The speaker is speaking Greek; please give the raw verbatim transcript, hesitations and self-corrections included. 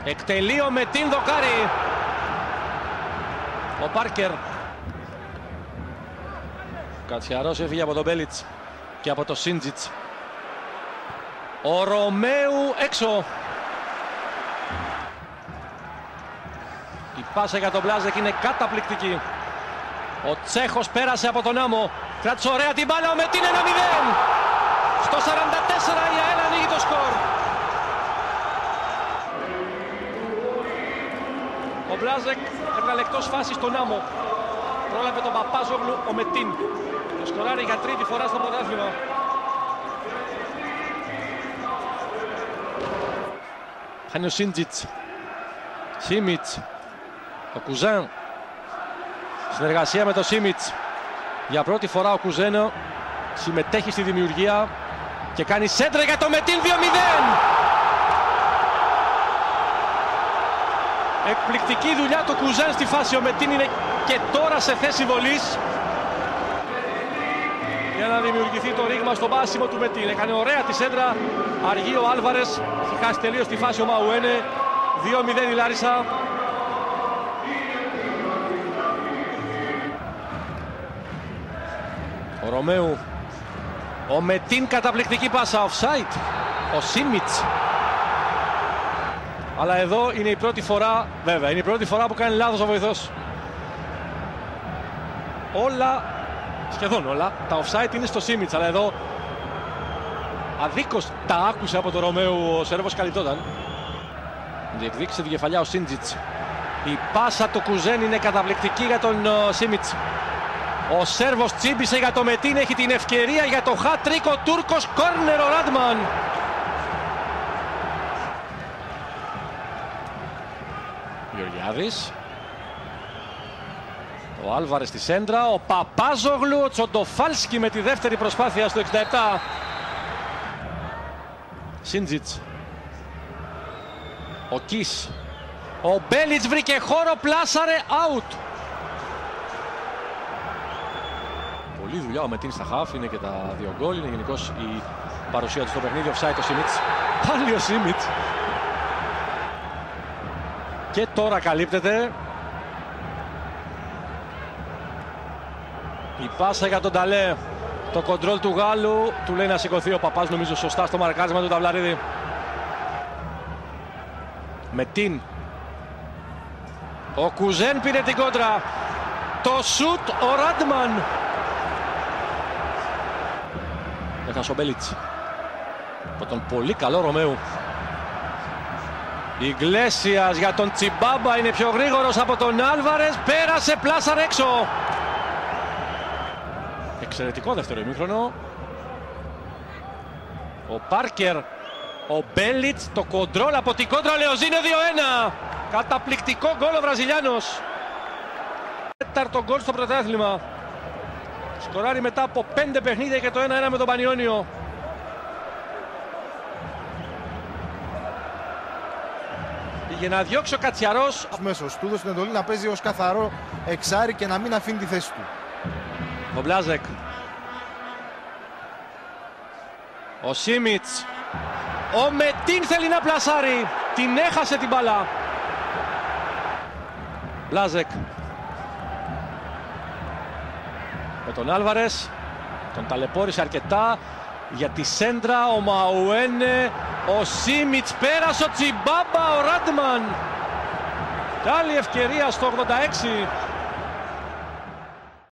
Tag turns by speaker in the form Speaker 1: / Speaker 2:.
Speaker 1: Εκτελεί ο Μετίν, δοκάρι. Ο Πάρκερ. Κατσιαρός έφυγε από τον Μπέλιτς και από το Σίντζιτς. Ο Ρωμαίου έξω. Η πάσα για τον Μπλάζεκ είναι καταπληκτική. Ο Τσέχος πέρασε από τον άμμο. Κράτησε ωραία την μπάλα, ο Μετίν ένα μηδέν. Στο σαράντα τέσσερα η ΑΕΛ ανοίγει το σκορ. Ο Μπλάζεκ έβγαλε εκτός φάσης τον άμμο. Πρόλαβε τον Παπάζογλου ο Μετίν. Το σκοράρει για τρίτη φορά στο πρωτάθλημα. Χάνει ο Σίντζιτς. Σίμιτς. Ο Κουζέν. Συνεργασία με το Σίμιτς. Για πρώτη φορά ο Κουζέν συμμετέχει στη δημιουργία και κάνει σέντρα για το Μετίν δύο μηδέν. Εκπληκτική δουλειά του Κουζέν στη φάση. Ο Μετίν είναι και τώρα σε θέση βολής για να δημιουργηθεί το ρήγμα στο μπάσιμο του Μετίν. Έκανε ωραία τη σέντρα. Αργεί ο Άλβαρες. Έχει χάσει τελείως τη φάση ο Μαουένε. δύο μηδέν η Λάρισα. Ο Ρωμαίου. Ο Μετίν, καταπληκτική πάσα. Offside. Ο Σίμιτς. Αλλά εδώ είναι η πρώτη φορά, βέβαια, είναι η πρώτη φορά που κάνει λάθος ο βοηθός. Όλα, σχεδόν όλα, τα offside είναι στο Σίμιτς, αλλά εδώ αδίκως τα άκουσε από τον Ρωμαίου, ο Σέρβος καλυπτόταν. Διεκδίκησε τη κεφαλιά ο Σίντζιτς. Η πάσα του Κουζέν είναι καταπληκτική για τον Σίμιτς. Ο Σέρβος τσίμπησε για το Μετίν, έχει την ευκαιρία για το hat-trick, ο Τούρκος, κόρνερ ο Ράντμαν. Γεωργιάδης. Ο Άλβαρες στη σέντρα, ο Παπάζογλου, ο Τσοντοφάλσκι με τη δεύτερη προσπάθεια στο εξήντα επτά. Σίντζιτς. Ο Κις. Ο Μπέλιτς βρήκε χώρο, πλάσαρε, out. Πολλή δουλειά ο Μετίν στα χαφ, είναι και τα δύο γκολ, είναι γενικώς η παρουσία του στο παιχνίδι. Offside ο Σίμιτς. Πάλι ο Σίμιτς. Και τώρα καλύπτεται. Η πάσα για τον Ταλέ. Το κοντρόλ του Γάλλου. Του λέει να σηκωθεί ο Παπάς, νομίζω σωστά στο μαρκάρισμα του Ταβλαρίδη. Μετίν. Ο Κουζέν πήρε την κόντρα. Το σουτ ο Ράντμαν. Έχασε ο Μπέλιτς. Από τον πολύ καλό Ρωμαίου. Ιγκλέσιας για τον Τσιμπάμπα, είναι πιο γρήγορος από τον Άλβαρες. Πέρασε, πλάσαρε έξω. Εξαιρετικό δεύτερο ημίχρονο. Ο Πάρκερ. Ο Μπέλιτς, το κοντρόλ από την κόντρα, Λεοζίνο δύο ένα. Καταπληκτικό γκολ ο Βραζιλιάνος. Τέταρτο γκολ στο πρωτάθλημα. Σκοράρει μετά από πέντε παιχνίδια και το ένα ένα με τον Πανιόνιο. Για να διώξει ο Κατσιαρός.
Speaker 2: Μέσος του έδωσε την εντολή να παίζει ως καθαρό εξάρι και να μην αφήνει τη θέση του.
Speaker 1: Ο Μπλάζεκ. Ο Σίμιτς. Ο Μετίν θέλει να πλασάρει. Την έχασε την μπάλα. Μπλάζεκ. Με τον Άλβαρες. Τον ταλαιπώρησε αρκετά. Για τη σέντρα ο Μαουένε. Ο Σίμιτς πέρασε, ο Τσιμπάμπα, ο Ράντμαν. Και άλλη ευκαιρία στο ογδόντα έξι.